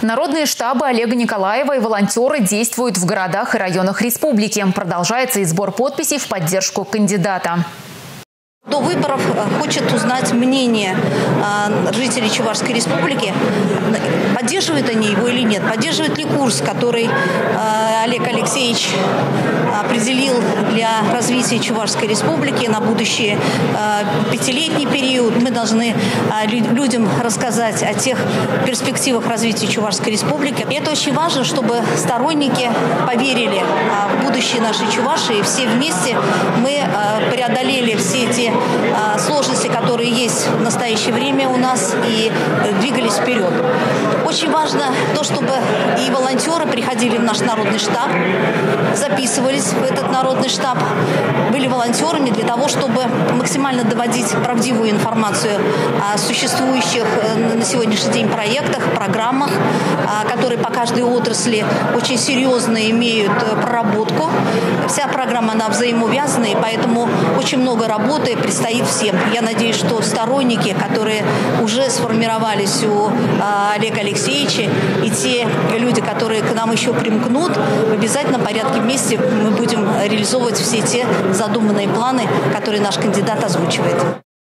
Народные штабы Олега Николаева и волонтеры действуют в городах и районах республики. Продолжается и сбор подписей в поддержку кандидата. До выборов хочет узнать мнение жителей Чувашской республики, поддерживают они его или нет, поддерживают ли курс, который Олег Алексеевич определил для развития Чувашской республики на будущий пятилетний период. Мы должны людям рассказать о тех перспективах развития Чувашской республики. И это очень важно, чтобы сторонники поверили в будущее нашей Чувашии. И все вместе мы преодолели все эти сложности, которые есть в настоящее время у нас, и двигались вперед. Очень важно то, чтобы и волонтеры приходили в наш народный штаб, записывались в этот народный штаб, были волонтерами для того, чтобы максимально доводить правдивую информацию о существующих на сегодняшний день проектах, программах, которые по каждой отрасли очень серьезно имеют проработку. Вся программа, она взаимоувязана, и поэтому очень много работы предстоит всем. Я надеюсь, что сторонники, которые уже сформировались у Олега Алексеевича, и те люди, которые к нам еще примкнут, в обязательном порядке вместе мы будем реализовывать все те задуманные планы, которые наш кандидат озвучивает.